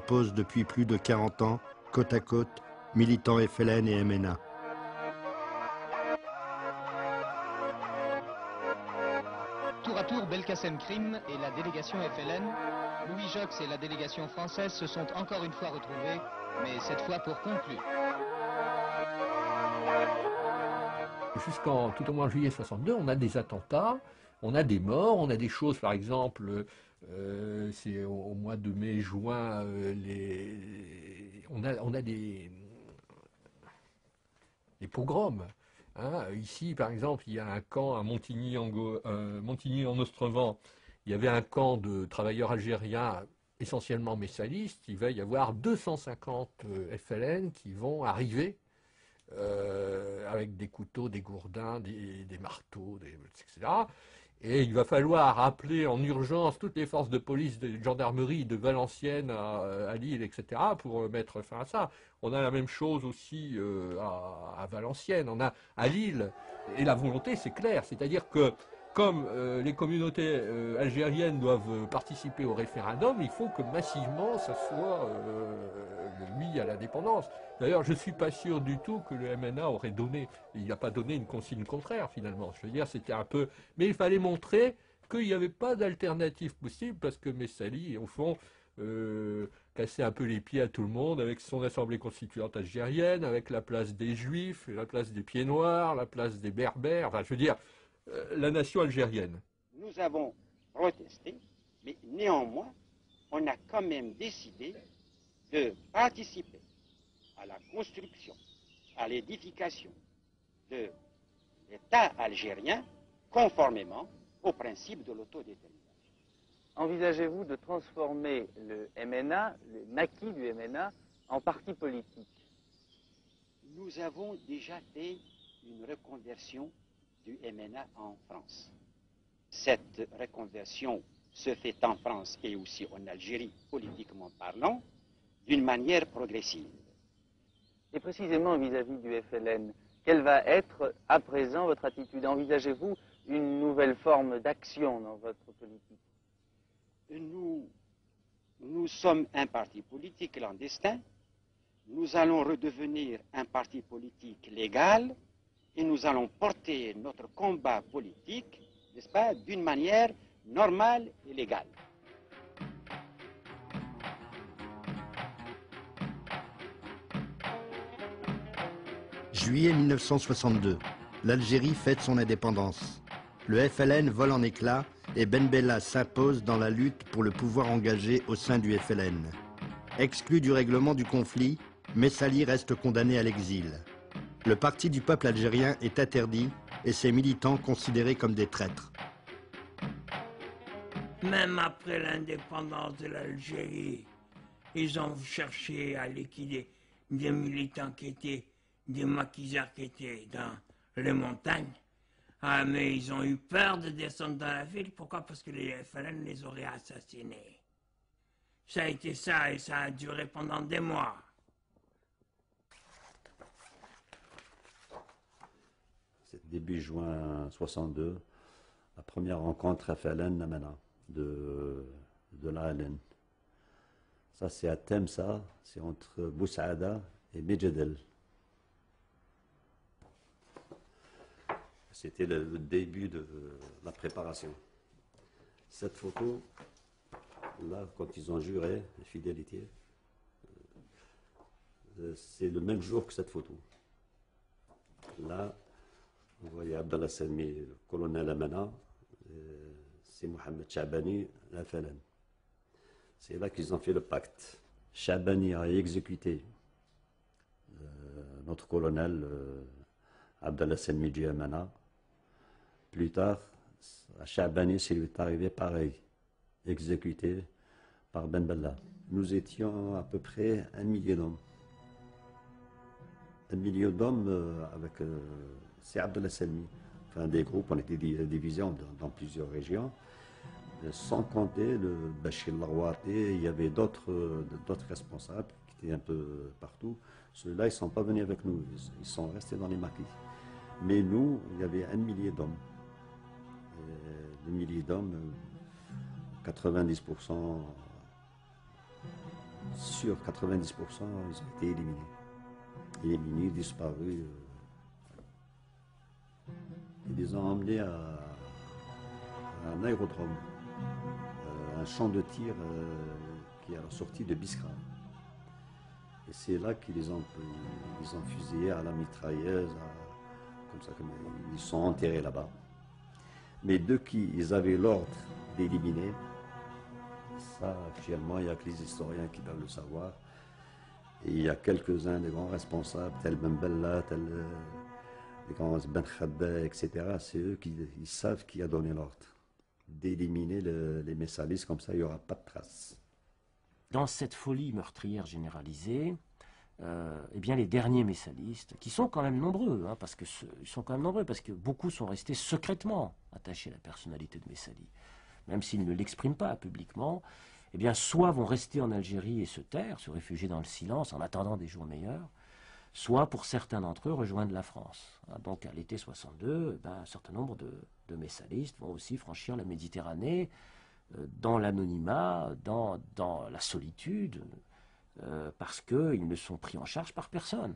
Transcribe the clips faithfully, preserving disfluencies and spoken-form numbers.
opposent depuis plus de quarante ans, côte à côte, militants F L N et M N A. Tour à tour, Belkacem Krim et la délégation F L N, Louis Jox et la délégation française se sont encore une fois retrouvés, mais cette fois pour conclure. Jusqu'en tout au moins juillet soixante-deux, on a des attentats, on a des morts, on a des choses, par exemple, euh, c'est au, au mois de mai-juin, euh, les... on, a, on a des, des pogroms. Hein. Ici, par exemple, il y a un camp à Montigny en, euh, Montigny en Ostrevent, il y avait un camp de travailleurs algériens essentiellement messalistes, il va y avoir deux cent cinquante F L N qui vont arriver Euh, avec des couteaux, des gourdins, des, des marteaux, des, et cetera. Et il va falloir appeler en urgence toutes les forces de police, de gendarmerie de Valenciennes à, à Lille, et cetera, pour mettre fin à ça. On a la même chose aussi euh, à, à Valenciennes, on a à Lille. Et la volonté, c'est clair, c'est-à-dire que comme euh, les communautés euh, algériennes doivent participer au référendum, il faut que massivement ça soit euh, le oui à l'indépendance. D'ailleurs, je ne suis pas sûr du tout que le M N A aurait donné, il n'a pas donné une consigne contraire finalement. Je veux dire, c'était un peu... Mais il fallait montrer qu'il n'y avait pas d'alternative possible parce que Messali, au fond, euh, cassait un peu les pieds à tout le monde avec son assemblée constituante algérienne, avec la place des Juifs, la place des Pieds Noirs, la place des Berbères, enfin je veux dire... la nation algérienne. Nous avons protesté, mais néanmoins, on a quand même décidé de participer à la construction, à l'édification de l'État algérien conformément au principe de l'autodétermination. Envisagez-vous de transformer le M N A, le maquis du M N A, en parti politique? Nous avons déjà fait une reconversion du M N A en France. Cette reconversion se fait en France et aussi en Algérie, politiquement parlant, d'une manière progressive. Et précisément vis-à-vis du F L N, quelle va être à présent votre attitude? Envisagez-vous une nouvelle forme d'action dans votre politique? Nous, nous sommes un parti politique clandestin. Nous allons redevenir un parti politique légal. Et nous allons porter notre combat politique, n'est-ce pas, d'une manière normale et légale. Juillet mille neuf cent soixante-deux, l'Algérie fête son indépendance. Le F L N vole en éclats et Ben Bella s'impose dans la lutte pour le pouvoir engagé au sein du F L N. Exclu du règlement du conflit, Messali reste condamné à l'exil. Le parti du peuple algérien est interdit et ses militants considérés comme des traîtres. Même après l'indépendance de l'Algérie, ils ont cherché à liquider des militants qui étaient des maquisards qui étaient dans les montagnes. Ah, mais ils ont eu peur de descendre dans la ville. Pourquoi? Parce que les F L N les auraient assassinés. Ça a été ça et ça a duré pendant des mois. C'est début juin soixante-deux, la première rencontre F L N-M N A de, de l'A L N. Ça, c'est à Temsa, c'est entre Boussaada et Medjedel. C'était le, le début de la préparation. Cette photo, là, quand ils ont juré de fidélité, euh, c'est le même jour que cette photo. Là, vous voyez Abdallah Selmi, le colonel M N A, euh, c'est Mohamed Chabani, la F L N. C'est là qu'ils ont fait le pacte. Chabani a exécuté euh, notre colonel euh, Abdallah Selmi du M N A. Plus tard, à Chabani, c'est lui est arrivé pareil, exécuté par Ben Bella. Nous étions à peu près un millier d'hommes. Un million d'hommes euh, avec euh, c'est Abdallah Selmi. Enfin, des groupes, on était divisés dans, dans plusieurs régions. Sans compter le Bachir Larouati, il y avait d'autres euh, d'autres responsables qui étaient un peu partout. Ceux-là, ils ne sont pas venus avec nous, ils sont restés dans les maquis. Mais nous, il y avait un millier d'hommes. Le millier d'hommes, quatre-vingt-dix pour cent sur quatre-vingt-dix pour cent, ils ont été éliminés. Éliminés, disparus. Euh, ils les ont emmenés à, à un aérodrome, euh, un champ de tir euh, qui est à la sortie de Biskra. Et c'est là qu'ils les ont, ils ont fusillés à la mitrailleuse, à, comme ça, comme, ils sont enterrés là-bas. Mais de qui ils avaient l'ordre d'éliminer, ça, actuellement, il n'y a que les historiens qui doivent le savoir. Et il y a quelques-uns des grands responsables, tel Ben Bella, tel euh, les grands Ben Khadda, et cetera. C'est eux qui ils savent qui a donné l'ordre d'éliminer le, les messalistes, comme ça il n'y aura pas de traces. Dans cette folie meurtrière généralisée, euh, eh bien les derniers messalistes, qui sont quand même nombreux, hein, parce que ce, ils sont quand même nombreux, parce que beaucoup sont restés secrètement attachés à la personnalité de Messali, même s'ils ne l'expriment pas publiquement, eh bien soit vont rester en Algérie et se taire, se réfugier dans le silence en attendant des jours meilleurs, soit pour certains d'entre eux rejoindre la France. Donc à l'été soixante-deux, eh ben, un certain nombre de, de messalistes vont aussi franchir la Méditerranée euh, dans l'anonymat, dans, dans la solitude, euh, parce qu'ils ne sont pris en charge par personne.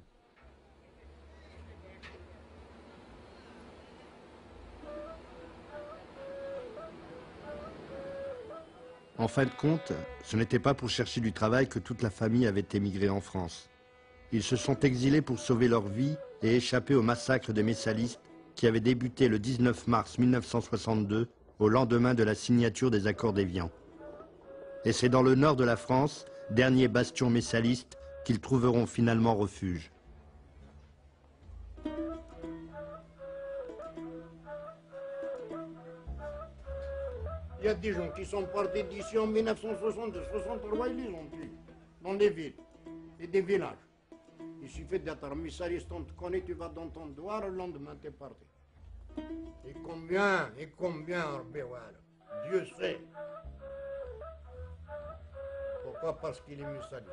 En fin de compte, ce n'était pas pour chercher du travail que toute la famille avait émigré en France. Ils se sont exilés pour sauver leur vie et échapper au massacre des messalistes qui avait débuté le dix-neuf mars mille neuf cent soixante-deux, au lendemain de la signature des accords d'Évian. Et c'est dans le nord de la France, dernier bastion messaliste, qu'ils trouveront finalement refuge. Il y a des gens qui sont partis d'ici en mille neuf cent soixante-deux, soixante-trois, ils les ont tués, dans des villes et des villages. Il suffit d'être missaliste, on te connaît, tu vas dans ton doigt, le lendemain tu es parti. Et combien, et combien, Dieu sait. Pourquoi? Parce qu'il est missaliste.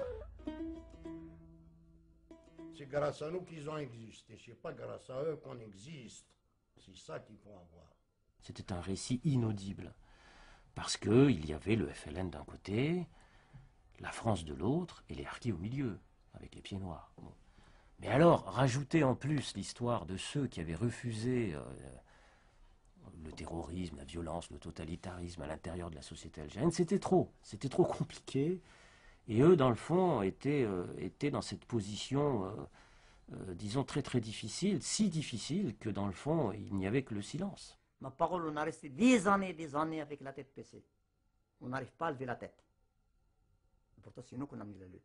C'est grâce à nous qu'ils ont existé, c'est pas grâce à eux qu'on existe. C'est ça qu'il faut avoir. C'était un récit inaudible, parce qu'il y avait le F L N d'un côté, la France de l'autre, et les harkis au milieu, avec les pieds noirs. Bon. Mais alors, rajouter en plus l'histoire de ceux qui avaient refusé euh, le terrorisme, la violence, le totalitarisme à l'intérieur de la société algérienne, c'était trop, c'était trop compliqué. Et eux, dans le fond, étaient, euh, étaient dans cette position, euh, euh, disons, très très difficile, si difficile que dans le fond, il n'y avait que le silence. Ma parole, on a resté des années, des années avec la tête baissée. On n'arrive pas à lever la tête. Pourtant, c'est nous qu'on a mis la lutte.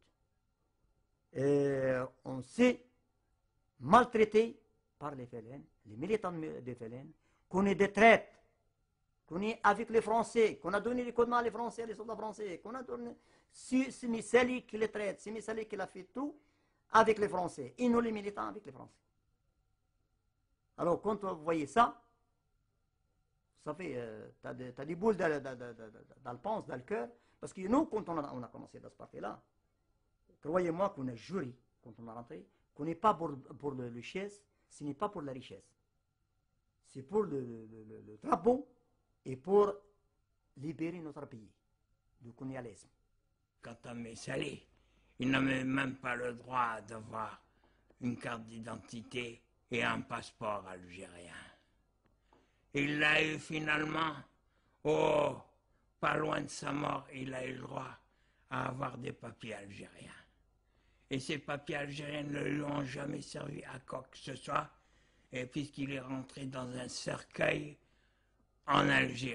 Et on s'est maltraité par les F L N, les militants des F L N, qu'on est des traites, qu'on est avec les Français, qu'on a donné les coups de main à les Français, les soldats français, qu'on a donné... C'est Messali qui les traite, c'est Messali qui a fait tout avec les Français, et nous les militants avec les Français. Alors, quand vous voyez ça, vous savez, euh, tu as, as des boules dans le pense, dans le cœur, parce que nous, quand on a, on a commencé dans ce parti-là, croyez-moi qu'on a juré, quand on a rentré, qu'on n'est pas pour, pour le, le chaise, ce n'est pas pour la richesse. C'est pour le, le, le, le drapeau et pour libérer notre pays du colonialisme. Quant à Messali, il n'avait même pas le droit d'avoir une carte d'identité et un passeport algérien. Il l'a eu finalement, oh, pas loin de sa mort, il a eu le droit à avoir des papiers algériens. Et ces papiers algériens ne lui ont jamais servi à quoi que ce soit, et puisqu'il est rentré dans un cercueil en Algérie.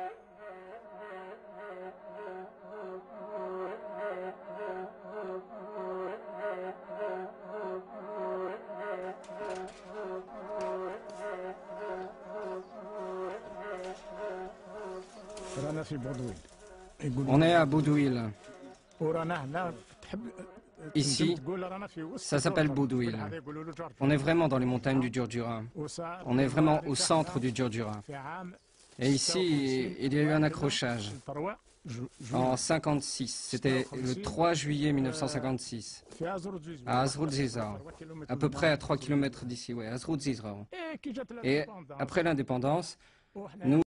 On est à Boudouil. Ici, ça s'appelle Boudouil. On est vraiment dans les montagnes du Djurdjura. On est vraiment au centre du Djurdjura. Et ici, il y a eu un accrochage. En cinquante-six, c'était le trois juillet mille neuf cent cinquante-six, à Azroud Zizar, à peu près à trois kilomètres d'ici, ouais, Azroud Zizar. Et après l'indépendance, nous